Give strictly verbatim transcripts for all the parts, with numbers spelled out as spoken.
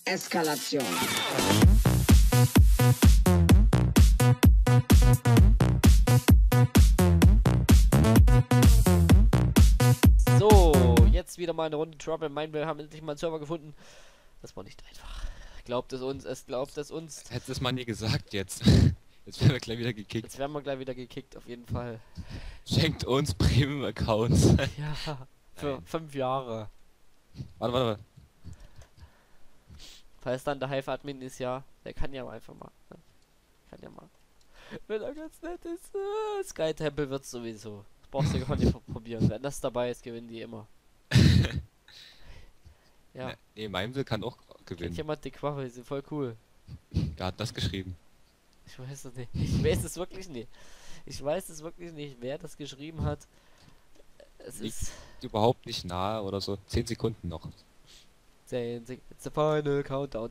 Eskalation. So, jetzt wieder mal eine Runde Trouble. Mein, wir haben endlich mal einen Server gefunden. Das war nicht einfach. Glaubt es uns, es glaubt es uns. Hättest es mal nie gesagt jetzt. Jetzt werden wir gleich wieder gekickt. Jetzt werden wir gleich wieder gekickt, auf jeden Fall. Schenkt uns Premium-Accounts. Ja, für Nein. fünf Jahre. Warte, warte, warte. Falls dann der Hive-Admin ist, ja, der kann ja einfach mal. Ne? Kann ja mal. Wenn er ganz nett ist. Äh, Sky Temple wird sowieso. Das brauchst du gar nicht probieren. Wenn das dabei ist, gewinnen die immer. Ja. Ne, nee, Meimsel kann auch Kennt gewinnen. jemand die Quache? Die sind voll cool. Wer hat das geschrieben? Ich weiß es nicht. Ich weiß es wirklich nicht. Ich weiß es wirklich nicht, wer das geschrieben hat. Es Liegt ist überhaupt nicht nahe oder so. Zehn Sekunden noch. zehn Sek- It's the final countdown.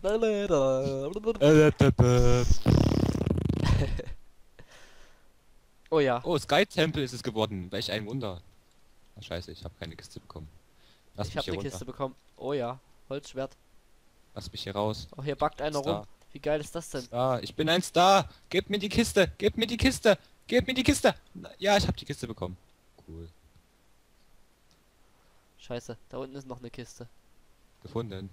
Oh ja. Oh, Sky Temple ist es geworden. Welch ein Wunder. Ach, scheiße, ich habe keine Kiste bekommen. Lass Ich mich habe hier eine runter. Kiste bekommen. Oh ja. Holzschwert. Lass mich hier raus. Oh, hier backt einer Star. rum. Wie geil ist das denn? Star. Ich bin ein Star. Gebt mir die Kiste. Gebt mir die Kiste. Gebt mir die Kiste. Na, ja, ich habe die Kiste bekommen. Cool. Scheiße, da unten ist noch eine Kiste. Gefunden.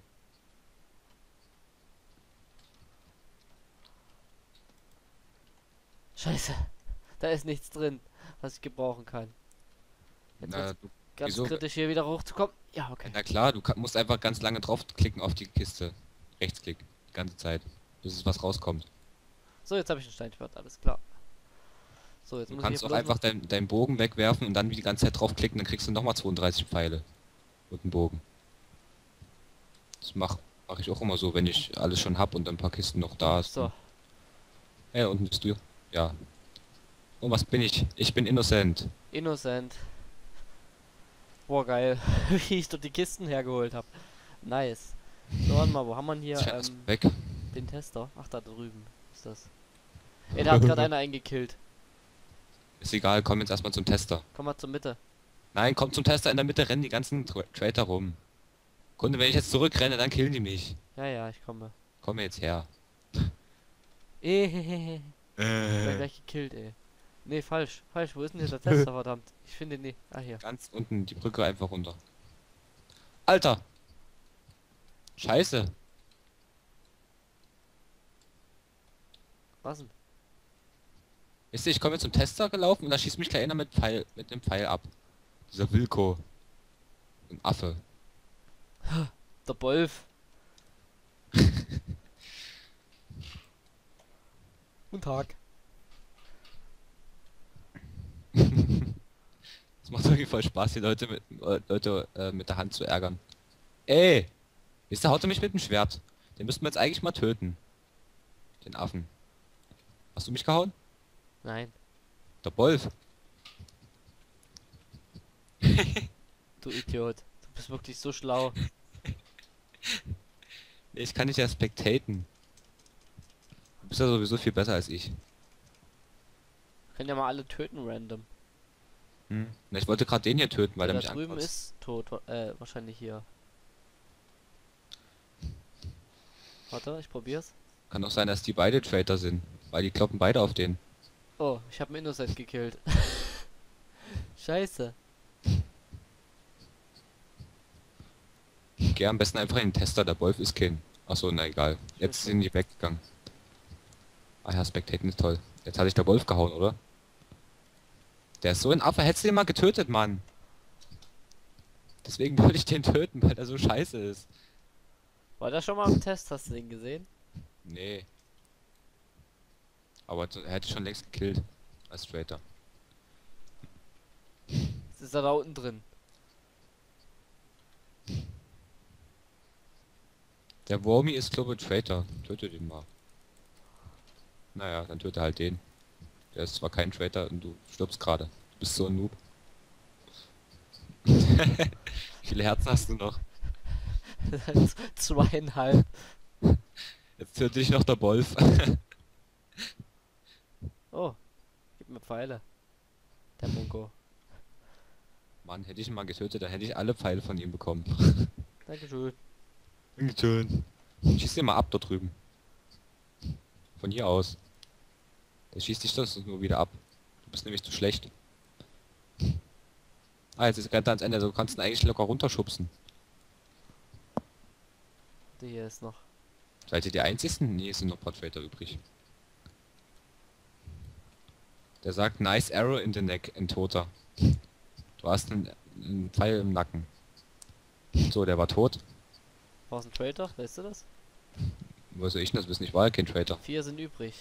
Scheiße. Da ist nichts drin, was ich gebrauchen kann. Jetzt Na, wird's du, ganz wieso? kritisch hier wieder hochzukommen. Ja, okay. Na klar, du kann, musst einfach ganz lange draufklicken auf die Kiste. Rechtsklick. Die ganze Zeit. Bis es was rauskommt. So, jetzt habe ich ein Steinschwert, alles klar. So, jetzt Du muss kannst ich auch hier bloß einfach noch- deinen dein Bogen wegwerfen und dann die ganze Zeit draufklicken, dann kriegst du nochmal zweiunddreißig Pfeile. Und einen Bogen. Das mach, mach ich auch immer so, wenn ich alles schon hab und ein paar Kisten noch da ist. So, Ja, unten bist du. Ja. Und was bin ich? Ich bin Innocent. Innocent. Boah, geil. Wie ich dort die Kisten hergeholt habe. Nice. So, warte mal, wo haben wir denn hier Tja, ist ähm, weg. den Tester? Ach, da drüben ist das. Ey, da hat gerade einer eingekillt. Ist egal, komm jetzt erstmal zum Tester. Komm mal zur Mitte. Nein, komm zum Tester, in der Mitte rennen die ganzen Tra Traitor rum. Kunde, wenn ich jetzt zurückrenne, dann killen die mich. Ja, ja, ich komme. Komm jetzt her. Ehehehe. Ich bin Äh. gleich gekillt, ey. Nee, falsch. Falsch. Wo ist denn hier der Tester, verdammt? Ich finde ihn nicht. Ah, hier. Ganz unten die Brücke einfach runter. Alter! Scheiße! Was denn? Wisst ihr, ich komme jetzt zum Tester gelaufen und da schießt mich gleich einer mit Pfeil, mit einem Pfeil ab. Dieser Wilko. Ein Affe. Der Wolf. Guten Tag. Es macht irgendwie voll Spaß, die Leute mit, äh, Leute, äh, mit der Hand zu ärgern. Ey! Wisst ihr, haut er mich mit dem Schwert. Den müssten wir jetzt eigentlich mal töten. Den Affen. Hast du mich gehauen? Nein. Der Wolf. Du Idiot. Du bist wirklich so schlau. Nee, ich kann nicht ja spectaten. Du bist ja sowieso viel besser als ich. Wir können ja mal alle töten random. Hm. Na, ich wollte gerade den hier töten, weil Der der da mich drüben ankotzt. ist tot. wa- Äh, wahrscheinlich hier. Warte, ich probier's. Kann auch sein, dass die beide Traitor sind. Weil die kloppen beide auf den. Oh, ich habe einen Innocent gekillt. Scheiße. Geh am besten einfach in den Tester, der Wolf ist kein. Achso, na egal. Jetzt sind die weggegangen. Ah ja, Spectaten ist toll. Jetzt hatte ich der Wolf gehauen, oder? Der ist so ein Affe, hättest du den mal getötet, Mann. Deswegen wollte ich den töten, weil der so scheiße ist. War der schon mal im Test? Hast du den gesehen? Nee. Aber er hätte schon längst gekillt. Als Traitor. Jetzt ist er da unten drin. Der Wormy ist glaube ich Traitor. Töte den mal. Naja, dann töte halt den. Der ist zwar kein Traitor und du stirbst gerade. Du bist so ein Noob. Wie viele Herzen hast du noch? Zweieinhalb. Jetzt töte ich noch der Wolf. Oh, gib mir Pfeile. Der Mungo. Mann, hätte ich ihn mal getötet, dann hätte ich alle Pfeile von ihm bekommen. Dankeschön. Dankeschön. Schieß dir mal ab dort drüben. Von hier aus. Der schießt dich das nur wieder ab. Du bist nämlich zu schlecht. Ah, jetzt ist gerade ans Ende, also du kannst ihn eigentlich locker runterschubsen. Die hier ist noch. Seid ihr die einzigsten? Nee, es sind noch ein paar Traitor übrig. Der sagt, nice arrow in the neck, ein Toter. Du hast einen, einen Pfeil im Nacken. So, der war tot. War es ein Traitor? Weißt du das? Wo soll ich das wissen? Ich war ja kein Traitor. Vier sind übrig.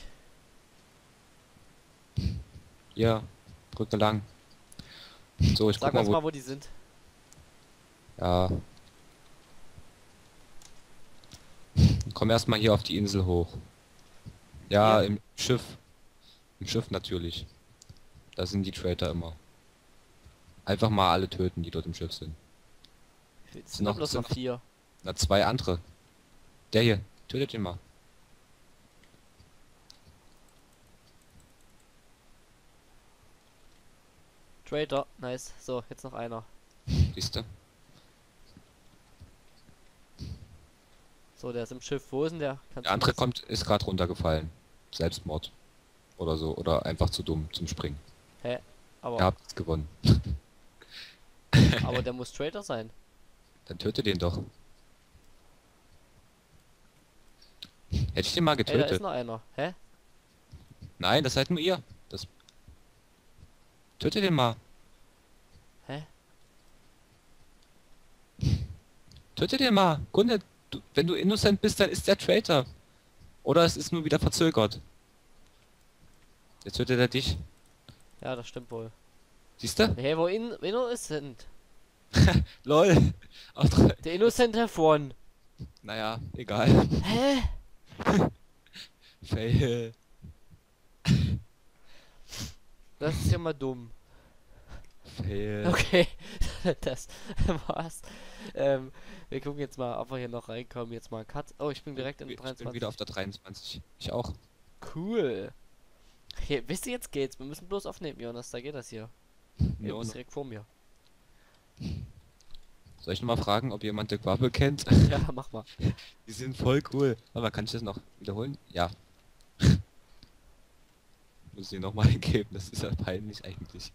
Hier, Brücke lang. So, ich Sag guck mal, uns wo... mal, wo die sind. Ja. Komm erstmal hier auf die Insel hoch. Ja, Hier? im Schiff. Im Schiff natürlich. Da sind die Traitor immer. Einfach mal alle töten, die dort im Schiff sind. Es sind noch bloß sind noch vier. Na, zwei andere. Der hier, tötet ihn mal. Traitor, nice. So, jetzt noch einer. Siehst du? So, der ist im Schiff. Wo ist denn der? Kannst Der andere du das- kommt, ist gerade runtergefallen. Selbstmord. Oder so. Oder einfach zu dumm zum Springen. Hä? Aber, Ihr habt gewonnen. aber der muss Traitor sein. Dann tötet ihn doch. Hätte ich den mal Hey, da getötet? ist noch einer. Hä? Nein, das seid nur ihr. Das... Tötet den mal. Hä? Tötet den mal. Kunde, du, wenn du innocent bist, dann ist der Traitor. Oder es ist nur wieder verzögert. Jetzt tötet er dich. Ja, das stimmt wohl. Siehst du? Hey, wo in Innocent? Lol. Auch drei. Der Innocent hervon. Naja, egal. Hä? Fail. Das ist ja mal dumm. Fail. Okay, das war's. Ähm, wir gucken jetzt mal, ob wir hier noch reinkommen. Jetzt mal Cut. Oh, ich bin direkt in Ich bin dreiundzwanzig. wieder auf der dreiundzwanzig. Ich auch. Cool. Hier, wisst ihr, jetzt geht's. Wir müssen bloß aufnehmen, Jonas. Da geht das hier. Hier No, ist no. direkt vor mir. Soll ich noch mal fragen, ob jemand The Quabble kennt? Ja, mach mal. Die sind voll cool. Aber kann ich das noch wiederholen? Ja. Muss ich noch mal geben. Das ist ja peinlich eigentlich.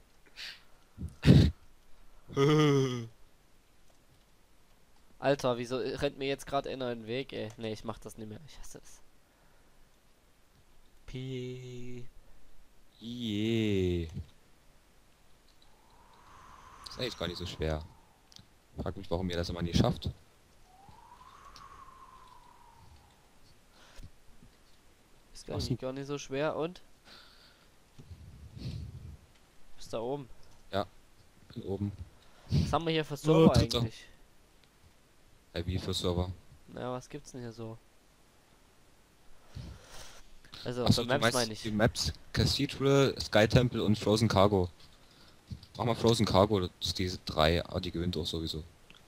Alter, wieso rennt mir jetzt gerade einer in den Weg, ey? Nee, ich mach das nicht mehr. Ich hasse es. Piep. Je. Ist eigentlich gar nicht so schwer. Frag mich, warum ihr das immer nie schafft. Ist gar Ach so. nicht, gar nicht so schwer und? Ist da oben. Bin oben. Was haben wir hier für Oh, Server Dritter. eigentlich? Hey, wie für Server? Naja, was gibt's denn hier so? Also, Achso, für du Maps meinst meine ich. die Maps Cathedral, Sky Temple und Frozen Cargo. Mach mal Frozen Cargo, das ist diese drei, aber die gewinnt auch sowieso.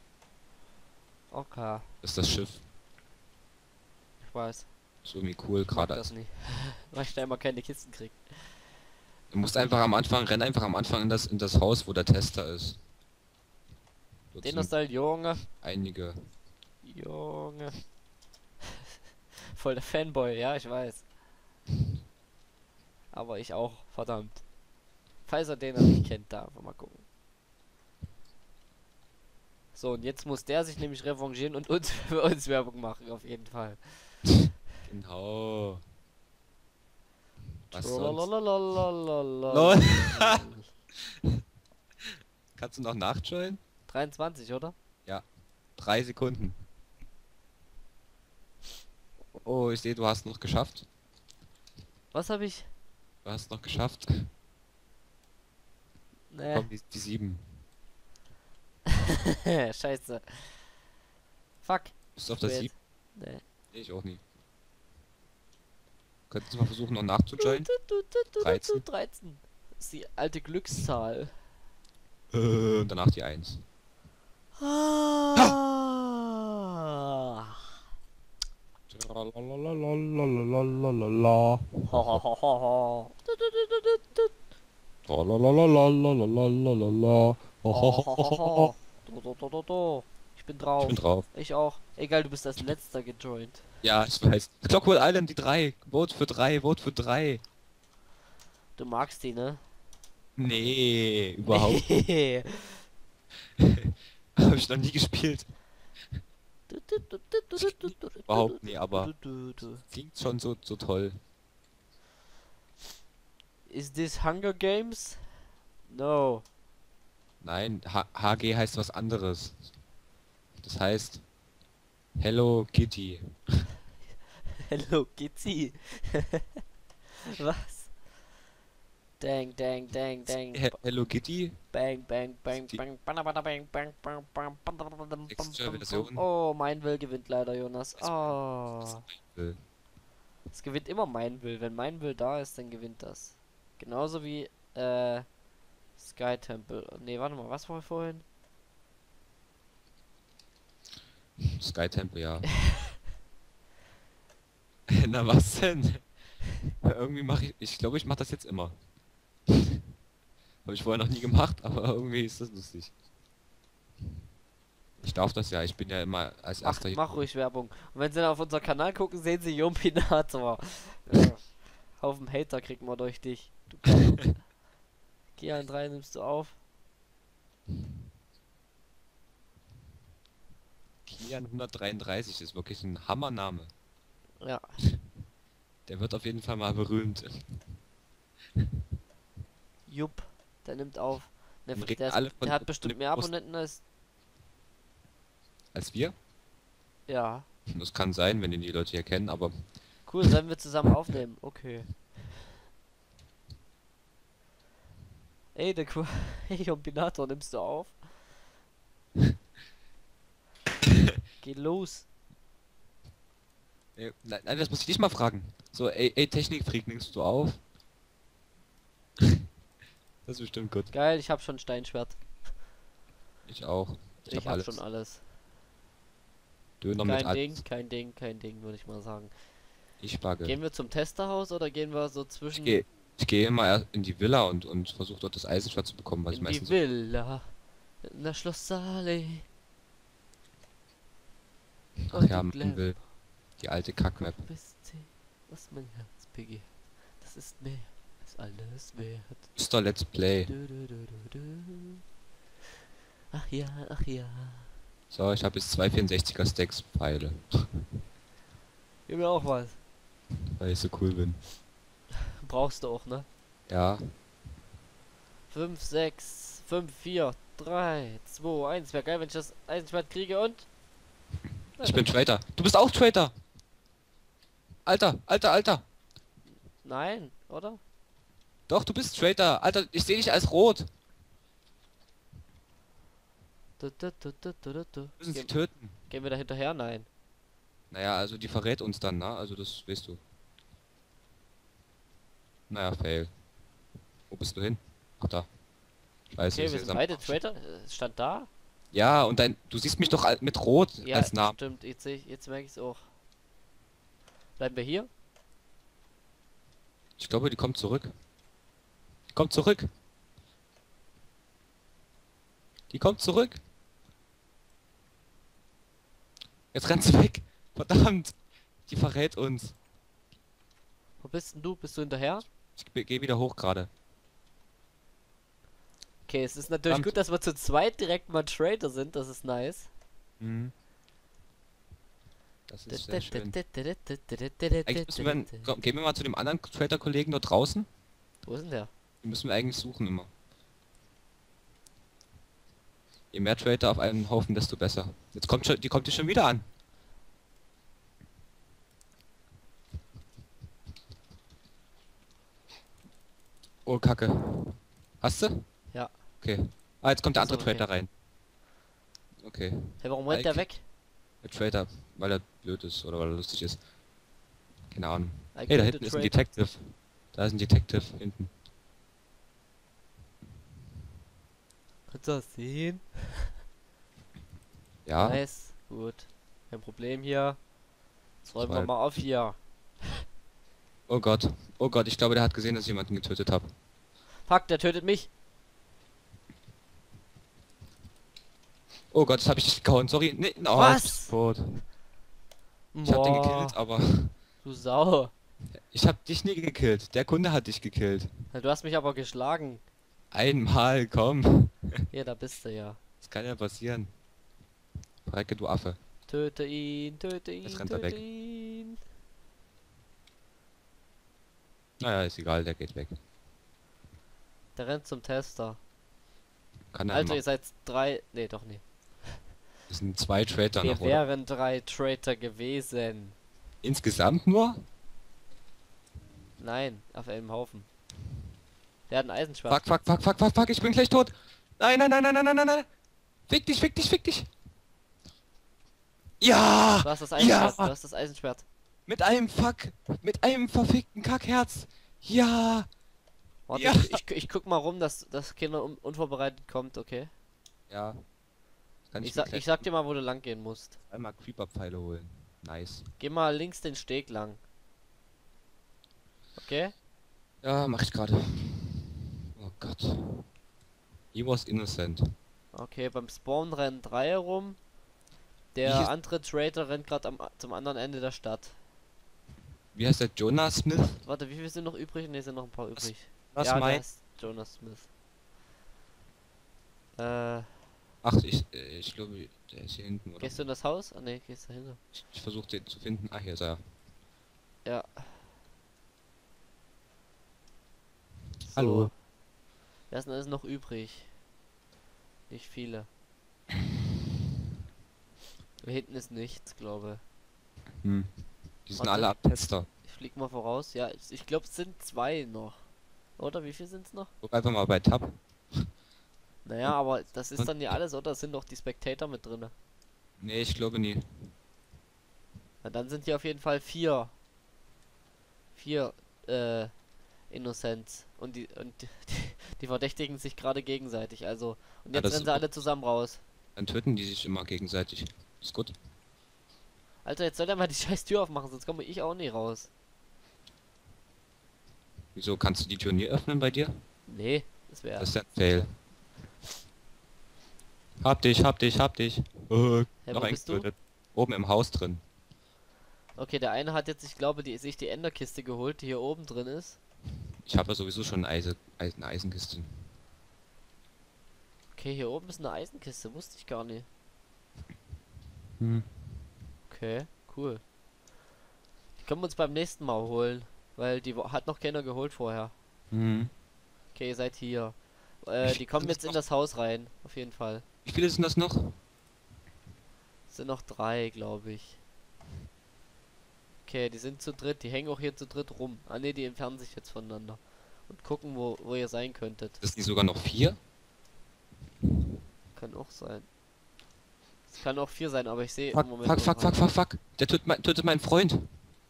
Okay, Das ist das Schiff. ich weiß. Ist irgendwie cool, Ich mag gerade. das nicht. Weil ich da immer keine Kisten krieg. Du musst einfach am Anfang, renn einfach am Anfang in das in das Haus, wo der Tester ist. Dort Den sind ist halt Junge. einige. Junge. Voll der Fanboy, ja, ich weiß. Aber ich auch, verdammt. Falls er den noch nicht kennt, da einfach mal gucken. So, und jetzt muss der sich nämlich revanchieren und uns für uns Werbung machen, auf jeden Fall. Genau. Was sonst? Trololololololol. Lol. Kannst du noch nachjoinen? dreiundzwanzig, oder? Drei Sekunden. Oh, ich sehe, du hast noch geschafft. Was habe ich? Du hast noch geschafft. Nee. Komm, die, die sieben. Scheiße. Fuck. Bist du auf der Spät. sieben? Nee. Nee, ich auch nie. Könntest du mal versuchen, noch nachzujoinen? dreizehn. dreizehn. Das ist die alte Glückszahl. Äh, und danach die eins. Ah. Tralalalalalalalala. Ho, ho, ho, ho, ho. Tralalalalalalalala. Ho, ho, ho, ho, ho, ho. Do, do, do, do, do. Ich bin drauf. Ich bin drauf. Ich auch. Egal, du bist als letzter gejoint. Ja, ich weiß. Clockwork Island, die drei. Vote für drei, Vote für drei. Du magst die, ne? Nee, überhaupt. Nee. Habe ich noch nie gespielt. Überhaupt nie, aber klingt schon so, so toll. Is this Hunger Games? No. Nein, H HG heißt was anderes. Das heißt Hello Kitty. Hello Kitty. Was? Dang, dang, dang, dang. He Hello Kitty? Bang, bang, bang, Die- bang, bang, bang, bang, bang, bang, bang, bang, Extra Version. Oh, mein Will gewinnt leider, Jonas. Oh. Äh, Es gewinnt immer mein Will. Wenn mein Will da ist, dann gewinnt das. Genauso wie, äh, Sky Temple. Ne, warte mal, was war vorhin? Sky Temple, ja. Na was denn? Irgendwie mache ich, ich glaube, ich mache das jetzt immer. Habe ich vorher noch nie gemacht, aber irgendwie ist das lustig. Ich darf das ja, ich bin ja immer als Mach, erster. mach ruhig Werbung. Und wenn sie dann auf unser Kanal gucken, sehen sie Jumpinator. Ja. Haufen Hater kriegt man durch dich. Du kannst. Geh an drei, nimmst du auf. Kian hundertdreiunddreißig ist wirklich ein Hammername. Ja. Der wird auf jeden Fall mal berühmt. Jupp, der nimmt auf. Der, Dann der, reden ist, alle von- der hat von bestimmt dem mehr Post- Abonnenten als. Als wir? Ja. Das kann sein, wenn ihn die Leute hier kennen, aber Cool, sollen wir zusammen aufnehmen? Okay. Ey, der cool. Hey, Jumpinator, nimmst du auf? Geh los. Äh, nein, nein, das muss ich dich mal fragen. So, ey, ey Technikfreak, nimmst du auf? Das ist bestimmt gut. Geil, ich hab schon Steinschwert. Ich auch. Ich, Ich, hab hab alles. schon alles. Döner mit Kein alles. Ding, kein Ding, kein Ding, würde ich mal sagen. Ich backe. Gehen wir zum Testerhaus oder gehen wir so Ich zwischen gehe ich geh immer erst in die Villa und, und versuche dort das Eisenschwert zu bekommen, was ich in die meistens... Villa? In der Schloss Saleh. Ach ja, man will. Die alte Kackmap. Bis zehn, was mein Herz begehrt. Das ist mehr als alles wert. Mister Let's Play. Du, du, du, du, du. Ach ja, ach ja. So, ich habe jetzt zwei vierundsechziger Stacks Pfeile. Gib mir auch was. Weil ich so cool bin. Brauchst du auch, ne? Ja. fünf, sechs, fünf, vier, drei, zwei, eins. Wäre geil, wenn ich das Eisenschwert kriege und... Ich bin Traitor. Du bist auch Traitor! Alter, alter, alter! Nein, oder? Doch, du bist Traitor! Alter, ich sehe dich als rot! Du, du, du, du, du, du, du. Müssen sie Gehen, töten. gehen wir da hinterher? Nein. Naja, also die verrät uns dann, ne? Also das weißt du. Naja, fail. Wo bist du hin? Ach da. Scheiße, Okay, ich wir seh's sind am beide Arsch. Traitor. Äh, Stand da? Ja, und dein, du siehst mich doch al- mit Rot Ja, als Namen. stimmt. Jetzt, seh ich- jetzt merke ich es auch. Bleiben wir hier? Ich glaube, die kommt zurück. Die kommt zurück. Die kommt zurück. Jetzt rennt sie weg. Verdammt. Die verrät uns. Wo bist denn du? Bist du hinterher? Ich gehe wieder hoch gerade. Okay, es ist natürlich Verdammt. gut, dass wir zu zweit direkt mal Traitor sind. Das ist nice. Mhm. Das ist sehr schön. Eigentlich müssen wir, komm, gehen wir mal zu dem anderen Trader-Kollegen dort draußen. Wo ist denn der? Die müssen wir eigentlich suchen immer. Je mehr Trader auf einen Haufen, desto besser. Jetzt kommt schon, die kommt hier schon wieder an. Oh, Kacke. Hast du? Ja. Okay. Ah, jetzt kommt der Ist andere okay. Trader rein. Okay. Hey, warum rennt der Eigentlich- weg? Der Trader, weil er blöd ist oder weil er lustig ist. Keine Ahnung. I Hey, da killed hinten the ist ein traitor. Detective. Da ist ein Detective hinten. Kannst du das sehen? Ja. Nice. Gut. Kein Problem hier. Jetzt räumen wir Zwei. mal auf hier. Oh Gott. Oh Gott, ich glaube, der hat gesehen, dass ich jemanden getötet habe. Fuck, der tötet mich. Oh Gott, das habe ich dich gehauen, sorry. Nee, oh, Was? jetzt bist du tot. Ich hab den Boah, gekillt, aber du Sau. ich hab dich nie gekillt. Der Kunde hat dich gekillt. Ja, du hast mich aber geschlagen. Einmal, komm. Hier, da bist du ja. Das kann ja passieren. Recke, du Affe. Töte ihn, töte ihn, Jetzt rennt er töte weg. ihn. Naja, ist egal, der geht weg. Der rennt zum Tester. Kann er Alter, immer. ihr seid drei. Nee, doch nicht. Das sind zwei Traitor Wir noch, oder? wären drei Traitor gewesen. Insgesamt nur? Nein, auf einem Haufen. Der hat ein Eisenschwert. Fuck, fuck, fuck, fuck, fuck, fuck, ich bin gleich tot. Nein, nein, nein, nein, nein, nein, nein, nein. Fick dich, fick dich, fick dich. Ja! Du hast das Eisenschwert, Ja! du hast das Eisenschwert. Mit einem Fuck, mit einem verfickten Kackherz. Ja! Warte, Ja. ich, ich, ich guck mal rum, dass das Kinder un unvorbereitet kommt, okay? Ja. Kann Ich, ich, sa mir ich sag dir mal, wo du lang gehen musst. einmal Creeper-Pfeile holen. Nice. Geh mal links den Steg lang. Okay? Ja, mach ich gerade. Oh Gott. He was innocent. Okay, beim Spawn rennen drei herum. Wie Der hieß- andere Traitor rennt gerade zum anderen Ende der Stadt. Wie heißt der? Jonas Smith? Warte, wie viele sind noch übrig? Ne, sind noch ein paar übrig. Was ja, der mein? heißt Jonas Smith. Äh, Ach, ich, äh, ich glaube, der ist hier hinten, oder? gehst du in das Haus? Ah ne, gehst dahinter. Ich, ich versuche den zu finden. Ah, hier ist er. Ja. Hallo. So. Wer ist denn alles noch übrig? Nicht viele. Hier hinten ist nichts, glaube Hm. Die sind Warte. alle Abtester. ich. Ich flieg mal voraus. Ja, ich, ich glaube es sind zwei noch. Oder wie viel sind es noch? Guck einfach mal bei Tab. Naja, aber das ist und- dann ja alles, oder? Es sind doch die Spectator mit drinne. Nee, ich glaube nie. Na, dann sind hier auf jeden Fall vier. Vier, äh, Innocents. Und die, und die, die verdächtigen sich gerade gegenseitig, also. Und Ja, jetzt das rennen ist sie gut. alle zusammen raus. Dann töten die sich immer gegenseitig. Ist gut. Alter, jetzt soll der mal die scheiß Tür aufmachen, sonst komme ich auch nie raus. Wieso kannst du die Tür nie öffnen bei dir? Nee, das wäre. Das ist ja ein Fail. Hab dich, hab dich, hab dich. Äh, Hä, noch wo bist du? eingetötet. Oben im Haus drin. Okay, der eine hat jetzt, ich glaube, die, sich die Enderkiste geholt, die hier oben drin ist. Ich habe ja sowieso schon eine, Eise, Eisen, eine Eisenkiste. Okay, hier oben ist eine Eisenkiste, wusste ich gar nicht. Hm. Okay, cool. Die können wir uns beim nächsten Mal holen, weil die wo- hat noch keiner geholt vorher. Hm. Okay, ihr seid hier. Äh, die kommen jetzt in das Haus rein, auf jeden Fall. Wie viele sind das noch? Es sind noch drei, glaube ich. Okay, die sind zu dritt, die hängen auch hier zu dritt rum. Ah ne, die entfernen sich jetzt voneinander. Und gucken, wo, wo ihr sein könntet. Das sind sogar noch vier? Kann auch sein. Es kann auch vier sein, aber ich sehe Fuck, im Moment fuck, nur fuck, drei. fuck, fuck, fuck. Der tötet, mein, tötet meinen Freund.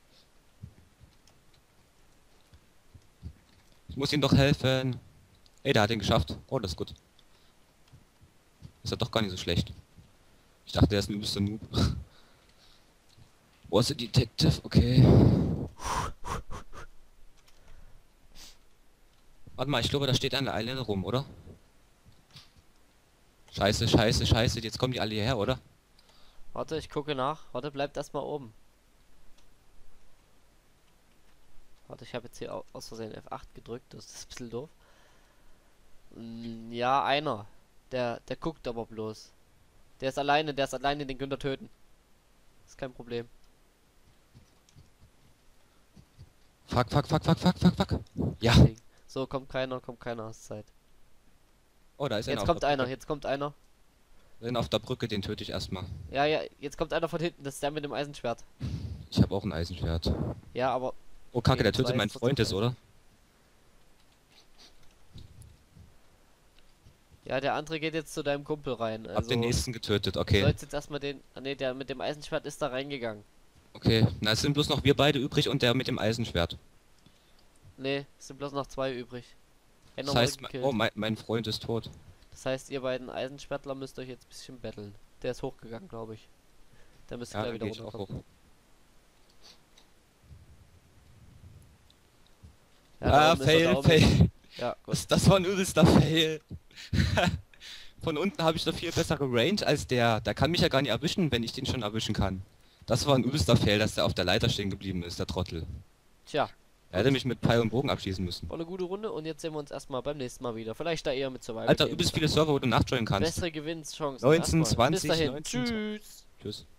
Ich muss ihm doch helfen. Ey, der hat ihn geschafft. Oh, das ist gut. Ist ja doch gar nicht so schlecht. Ich dachte, der ist ein übelster Noob. Was a Detective? Okay. Warte mal, ich glaube, da steht eine Island rum, oder? Scheiße, scheiße, scheiße. Jetzt kommen die alle hierher, oder? Warte, ich gucke nach. Warte, bleibt erstmal oben. Warte, ich habe jetzt hier au- aus Versehen F acht gedrückt, das ist ein bisschen doof. Mm, ja, einer. Der, der guckt aber bloß. Der ist alleine, der ist alleine, den könnt ihr töten. Ist kein Problem. Fuck, fuck, fuck, fuck, fuck, fuck, fuck. Ja. So, kommt keiner, kommt keiner aus Zeit. Oh, da ist einer Jetzt auf kommt der einer, Brücke. jetzt kommt einer. Den auf der Brücke, den töte ich erstmal. Ja, ja, jetzt kommt einer von hinten, das ist der mit dem Eisenschwert. Ich habe auch ein Eisenschwert. Ja, aber Oh, Kacke, Okay, der zwei tötet ist mein trotzdem Freund ist, gleich. oder? ja, der andere geht jetzt zu deinem Kumpel rein. Hab Also, den nächsten getötet, du okay. sollst jetzt erstmal den. Ah, ne, der mit dem Eisenschwert ist da reingegangen. Okay, na es sind bloß noch wir beide übrig und der mit dem Eisenschwert. Ne, es sind bloß noch zwei übrig. Einer Das wurde heißt, mein, gekillt. oh, mein, mein Freund ist tot. Das heißt, ihr beiden Eisenschwertler müsst euch jetzt ein bisschen betteln. Der ist hochgegangen, glaube ich. Der müsste Ja, gleich dann wieder geh ich auch runterkommen. hoch. Ja, da ah, oben ist er, da fail, oben ist er. fail. Ja, gut. Das, das war ein übelster Fail. Von unten habe ich doch viel bessere Range als der. Der kann mich ja gar nicht erwischen, wenn ich den schon erwischen kann. Das war ein übelster Fail, dass der auf der Leiter stehen geblieben ist, der Trottel. Tja. Er hätte mich mit Pfeil und Bogen abschießen müssen. War eine gute Runde und jetzt sehen wir uns erstmal beim nächsten Mal wieder. Vielleicht da eher mit Survival. Alter, übelst viele Server, wo du nachjoinen kannst. Bessere Gewinnchancen. neunzehn, Erstmal. zwanzig, Bis dahin. neunzehn, Tschüss. Tschüss.